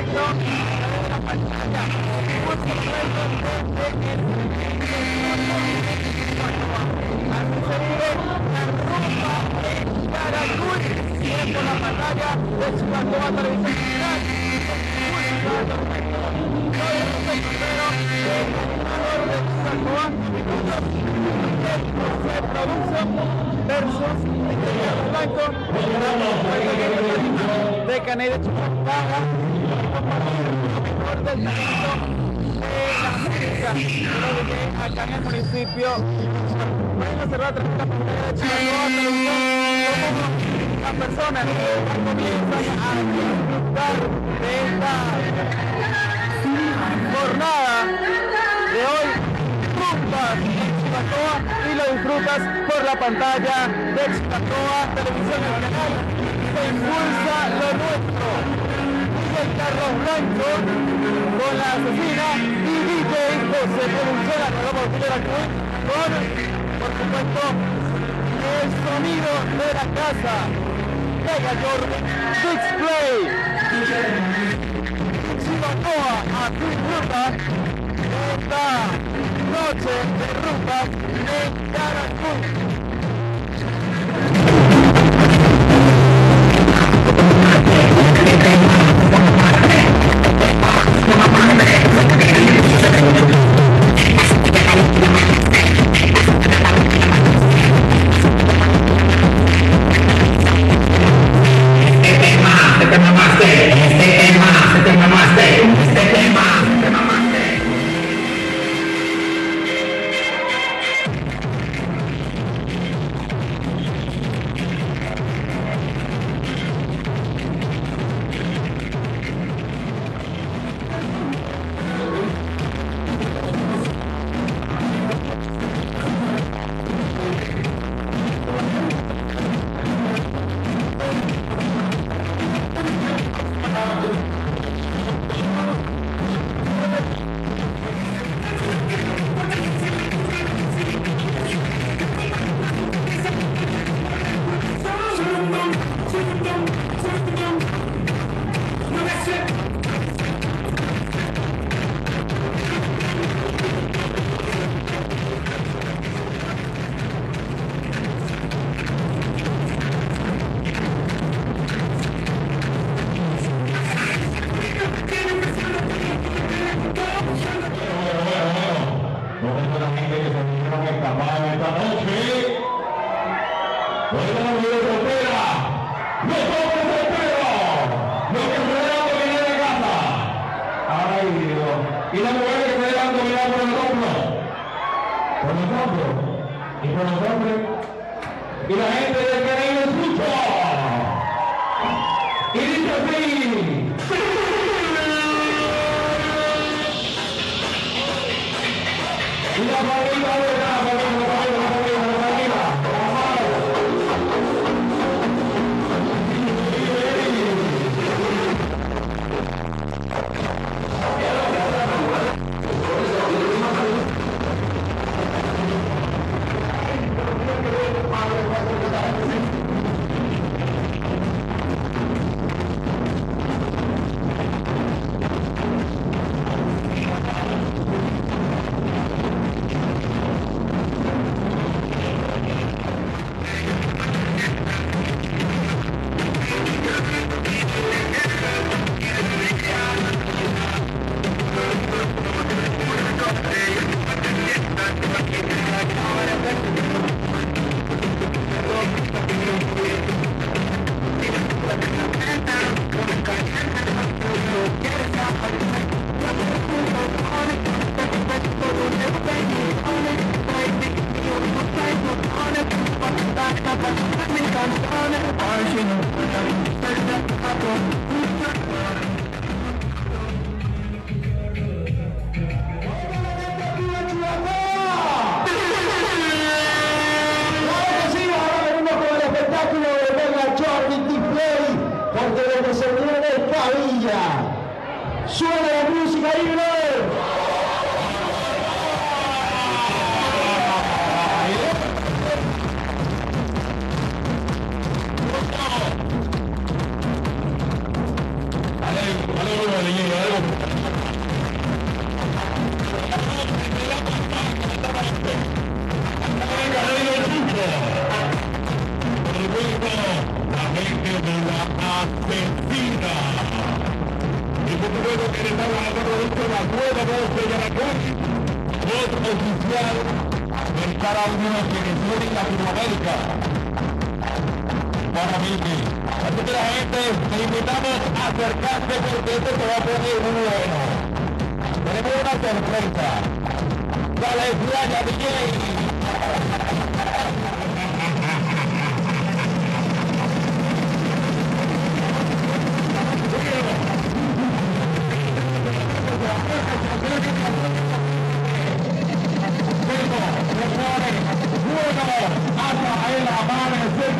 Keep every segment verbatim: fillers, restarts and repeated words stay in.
Blanco de la pantalla. Por supuesto, desde el así se vive la rumba de Caracol, sigue por la pantalla de Chihuahua Televisión Digital. Soy el primero, el animador de Chihuahua, el Production versus el Blanco, de Caney de Chihuahua, lo mejor del talento de la música acá en el municipio. Bueno, cerrar la pantalla de Chihuahua Televisión, como las personas comienzan a disfrutar de esta jornada de hoy, rumbas en Chihuahua, y lo disfrutas por la pantalla de Chihuahua Televisión, el canal que impulsa lo nuestro. Miguel Carlos Blanco con la asesina y D J José Producción, la nueva botella con, por supuesto, el sonido de la casa Mega Jordan Display. Chihuahua a disfruta esta noche de rumbas en Caracol. Y la mujer que se dejan dominar por el hombro, por los hombros y por los hombres, y la gente del Caribe escucha y dice así. Y la familia de la familia, la familia, la familia, la familia, suena la música libre. Vale, vale, vale, Argentina. Y por luego que le estaba a producto la nueva voz de Yaracuy, voz oficial de cada uno de los que en Latinoamérica. Para Miki. Así que la gente, te invitamos a acercarse porque esto se va a poner muy bueno. Tenemos una sorpresa. Dale, playa, D J. Hasta el amanecer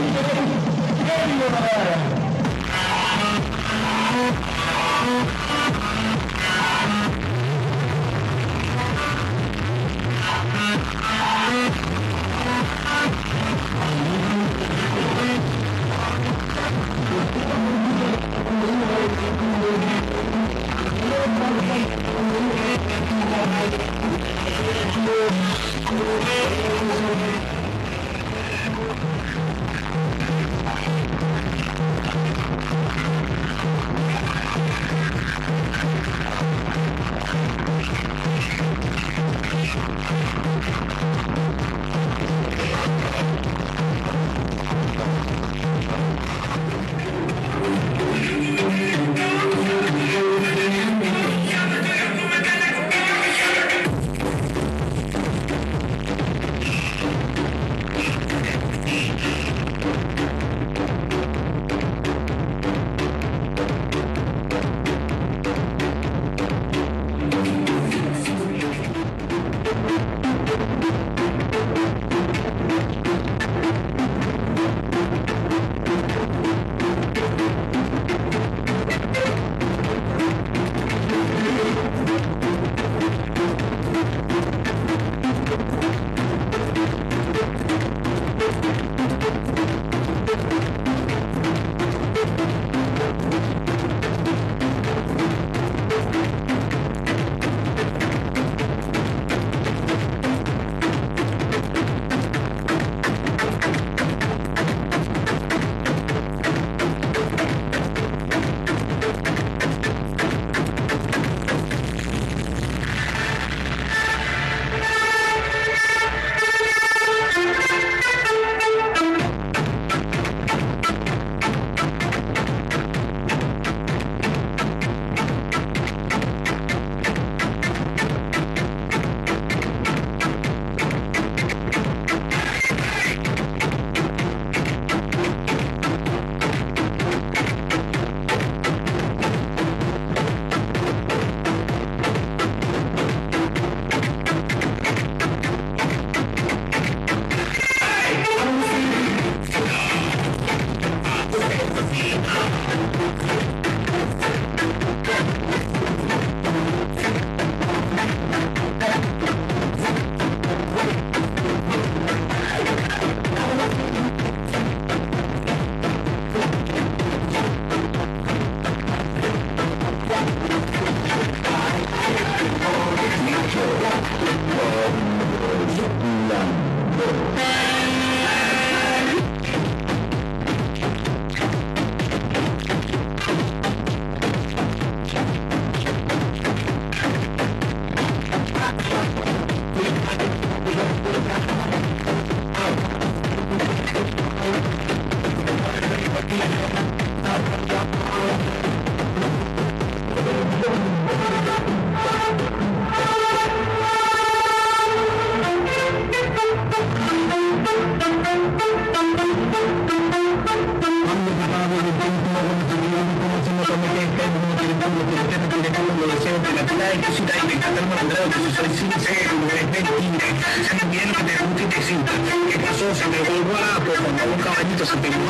¿Qué pasó? Se pegó el guapo, cuando un caballito se pegó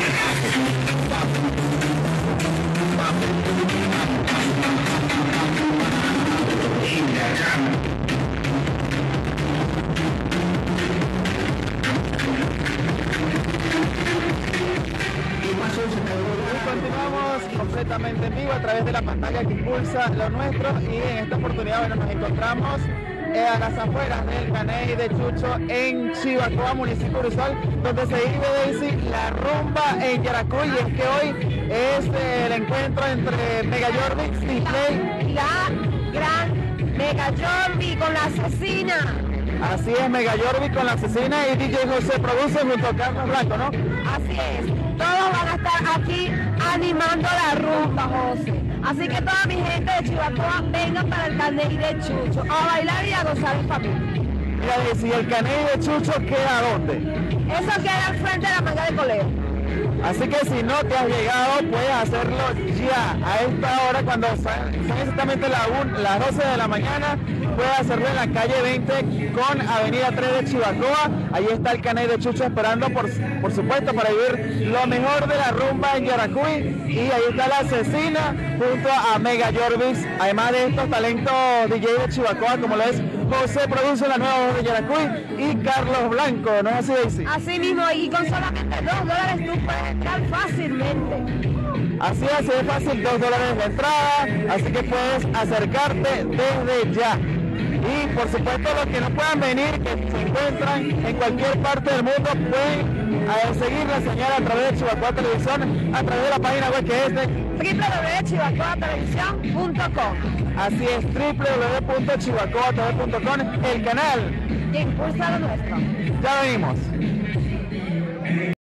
Continuamos completamente en vivo a través de la pantalla que impulsa lo nuestro, y en esta oportunidad, bueno, nos encontramos eh, a las afueras del Caney de Chucho en Chivacoa, municipio de Uruguay, donde se vive, Daisy, la rumba en Yaracuy. Y es que hoy es eh, el encuentro entre Mega Jorvix, Display, la gran Mega Jorvix con la asesina. Así es, Mega Jorvix con la asesina y D J José Produce junto a Carlos Blanco, ¿no? Así es, todos van a estar aquí animando la rumba, José. Así que toda mi gente de Chivacoa, vengan para el Caney de Chucho a bailar y a gozar en familia. Mira, si el Caney de Chucho queda ¿dónde? Eso queda al frente de la manga de Coleo. Así que si no te has llegado, puedes hacerlo ya, a esta hora, cuando son exactamente la un, las doce de la mañana, puedes hacerlo en la calle veinte con avenida tres de Chivacoa. Ahí está el Caney de Chucho esperando, por, por supuesto, para vivir lo mejor de la rumba en Yaracuy. Y ahí está la asesina junto a Mega Jorvix, además de estos talentos D J de Chivacoa, como lo es José Produce, la nueva voz de Yaracuy, y Carlos Blanco, ¿no es así, Daisy? Así mismo, y con solamente dos dólares tú puedes entrar fácilmente. Así es, es fácil, dos dólares de entrada, así que puedes acercarte desde ya. Y por supuesto los que no puedan venir, que se encuentran en cualquier parte del mundo, pueden eh, seguir la señal a través de Chivacoa Televisión, a través de la página web que es de doble u doble u doble u punto chivacoa televisión punto com. Así es, doble u doble u doble u punto chivacoa t v punto com, el canal Que impulsa lo nuestro. Ya venimos.